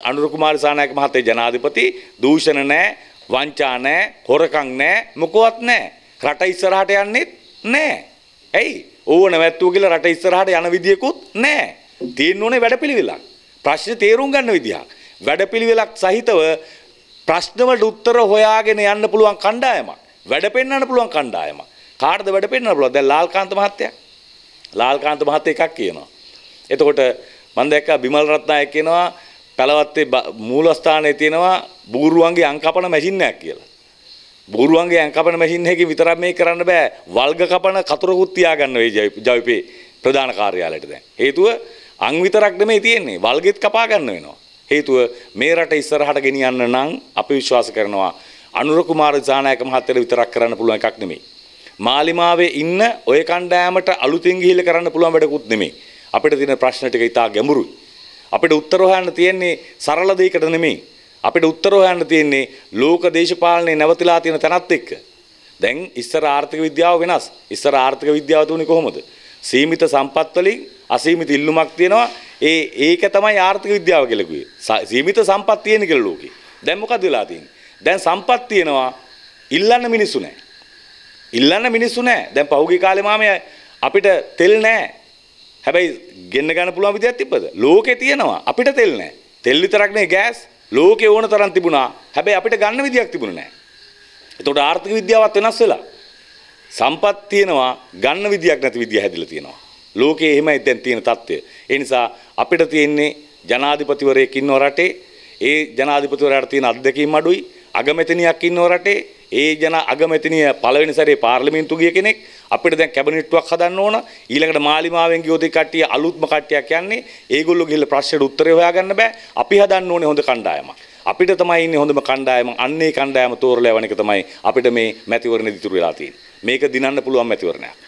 අනුර කුමාර දිසානායක මහත්තයා ජනාධිපති දූෂණ නැහැ, වංචා නැහැ, හොරකම් නැහැ, මොකවත් නැහැ. රට ඉස්සරහට යන්නෙත් නැහැ. ඇයි? ඕව නැවැත්තුව කියලා රට ඉස්සරහට යන විදියකුත් නැහැ. තියෙන්න ඕනේ වැඩපිළිවෙලක්. ප්‍රශ්න තේරුම් ගන්න විදියක්. වැඩපිළිවෙලක් සහිතව ප්‍රශ්න වලට උත්තර හොයාගෙන යන්න පුළුවන් කණ්ඩායමක්. වැඩ පෙන්වන්න පුළුවන් කණ්ඩායමක්. කාටද වැඩ පෙන්වන්න පුළුවන්? දැන් ලාල්කාන්ත මහත්තයා. ලාල්කාන්ත මහත්තයා එකක් කියනවා. එතකොට මම දැක්කා බිමල් රත්නායක කියනවා පළවත්තේ මූලස්ථානයේ තියෙනවා බූරුවන්ගේ අංකපන මැෂින් එකක් කියලා. බූරුවන්ගේ අංකපන මැෂින් එකකින් විතරක් මේක කරන්න බෑ. වල්ග කපන කතරකුත් තියාගන්න වෙයි ජවිපේ ප්‍රධාන කාර්යාලයට දැන්. හේතුව අං විතරක් නෙමෙයි තියෙන්නේ. වල්ගෙත් කපා ගන්න වෙනවා. හේතුව මේ රට ඉස්සරහට ගෙනියන්න නම් අපි විශ්වාස කරනවා අනුර කුමාර දිසානායක මහත්තයාට විතරක් කරන්න පුළුවන් එකක් නෙමෙයි. මාලිමාවේ ඉන්න ඔය කණ්ඩායමට අලුතින් ගිහිල්ලා කරන්න පුළුවන් වැඩකුත් නෙමෙයි. අපිට තියෙන ප්‍රශ්න ටික ඉතා ගැඹුරුයි. අපිට උත්තර හොයන්න තියෙන්නේ සරල දෙයකට නෙමෙයි. අපිට උත්තර හොයන්න තියෙන්නේ ලෝක දේශපාලනේ නැවතිලා තියෙන තැනත් එක්ක. දැන් ඉස්සර ආර්ථික විද්‍යාව වෙනස්. ඉස්සර ආර්ථික විද්‍යාව තුනේ කොහොමද? සීමිත සම්පත් වලින් අසීමිත ඉල්ලුමක් තියෙනවා. ඒක තමයි ආර්ථික විද්‍යාව කියලා කිව්වේ. සීමිත සම්පත් තියෙන කියලා ලෝකේ. දැන් මොකද වෙලා තියෙන්නේ? දැන් සම්පත් තියෙනවා ඉල්ලන්න මිනිස්සු නැහැ. ඉල්ලන්න මිනිස්සු නැහැ. දැන් පහුගිය කාලේ මාමේ අපිට තෙල් නැහැ. හැබැයි ගෙන්න ගන්න පුළුවන් විදියක් තිබ්බද? ලෝකේ තියෙනවා අපිට තෙල් නැහැ. තෙල් විතරක් නෙවෙයි ගෑස් ලෝකේ ඕන තරම් තිබුණා. හැබැයි අපිට ගන්න විදියක් තිබුණේ නැහැ. එතකොට ආර්ථික විද්‍යාවත් වෙනස් වෙලා. සම්පත් තියෙනවා ගන්න විදියක් නැති විදිය හැදිලා තියෙනවා. ලෝකේ එහෙමයි දැන් තියෙන තත්ත්වය. ඒ නිසා අපිට තියෙන්නේ ජනාධිපතිවරයෙක් ඉන්නව රටේ. ඒ ජනාධිපතිවරයාට තියෙන අත්දැකීම් අඩුයි. අගමැතිනියක් ඉන්නව රටේ. ඒ අගමැතිනිය පළවෙනි සැරේ පාර්ලිමේන්තු ගිය කෙනෙක්. අපිට දැන් කැබිනට්ටුවක් හදන්න ඕන. ඊළඟට මාලිමාවෙන් ගියොත් ඒ කට්ටිය අලුත්ම කට්ටියක් යන්නේ. ඒගොල්ලෝ ගිහලා ප්‍රශ්නෙට උත්තරේ හොයාගන්න බෑ. අපි හදන්න ඕනේ හොඳ කණ්ඩායමක්. අපිට තමයි ඉන්නේ හොඳම කණ්ඩායම. අන්නේ කණ්ඩායම තෝරලා යවන එක තමයි අපිට මේ මැතිවරණ ඉදිරි වෙලා තියෙන්නේ. මේක දිනන්න පුළුවන් මැතිවරණයක්.